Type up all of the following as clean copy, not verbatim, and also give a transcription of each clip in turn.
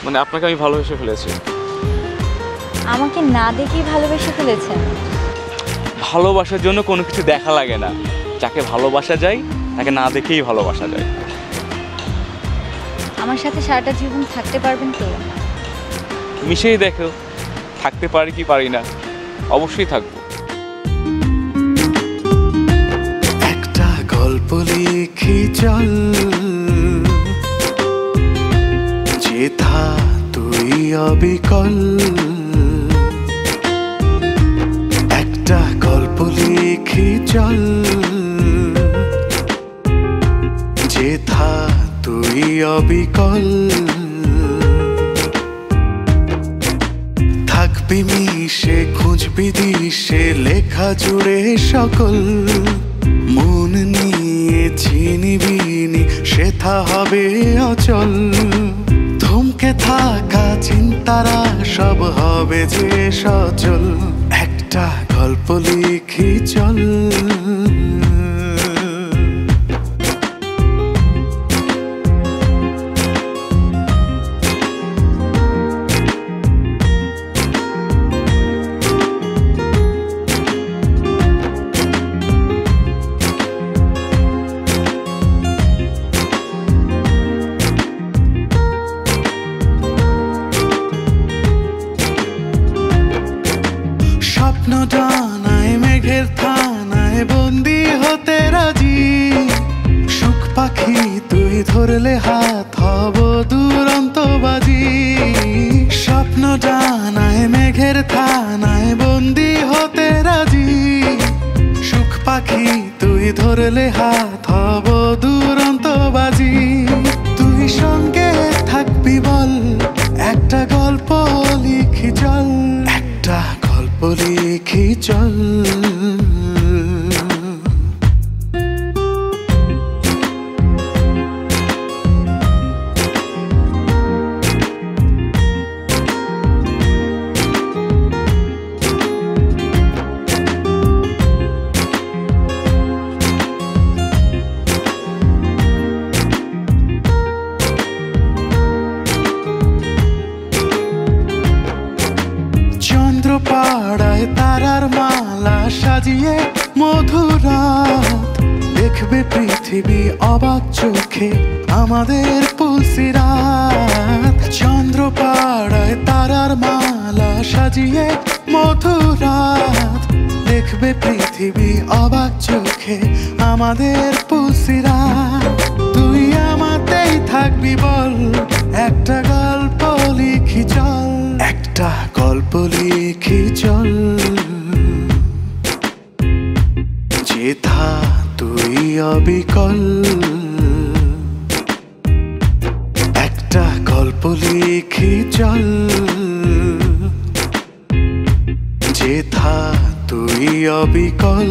মানে আপনাকে আমি ভালোবেসে ফেলেছি। আমাকে না দেখেই ভালোবেসে ফেলেছেন? ভালোবাসার জন্য কোনো কিছু দেখা লাগে না, যাকে ভালোবাসা যায় তাকে না দেখেই ভালোবাসা যায়। আমার সাথে সারাটা জীবন থাকতে পারবেন তো? মিশেই দেখো থাকতে পারি কি পারি না, অবশ্যই থাকবো। একটা গল্প লিখি চল, যেথা তুই অবিকল। একটা গল্প লিখি চল, যেথা তুই অবিকল। থাকবি মিশে খুঁজবি দিশে লেখা জুড়ে সকল। মন নিয়ে চিনিবিনি সেথা হবে অচল। থমকে থাকা চিন্তারা সব হবে যে সচল। একটা গল্প লিখি চল। স্বপ্ন ডানায় মেঘের থানায় বন্দি হতে রাজি। সুখ পাখি তুই ধরলে হাত হব দুরন্ত বাজি। স্বপ্ন ডানায় মেঘের থানায় বন্দি হতে রাজি। সুখ পাখি তুই ধরলে হাত হব দুরন্ত বাজি। তুই সঙ্গে থাকবি বল, একটা গল্প লিখি চল। একটা গল্প লিখি চল। চন্দ্রপাড়ায় তারার মালা সাজিয়ে মধুরাত। দেখবে পৃথিবী অবাক চোখে আমাদের পুলসিরাত। চন্দ্রপাড়ায় তারার মালা সাজিয়ে মধুরাত। দেখবে পৃথিবী অবাক চোখে আমাদের পুলসিরাত। তুই আমাতেই থাকবি বল, একটা গল্প লিখি চল। একটা গল্প লিখি চল, যেথা তুই অবিকল। একটা গল্প লিখি চল, যেথা তুই অবিকল।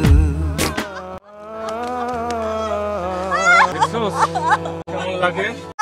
কেমন লাগে?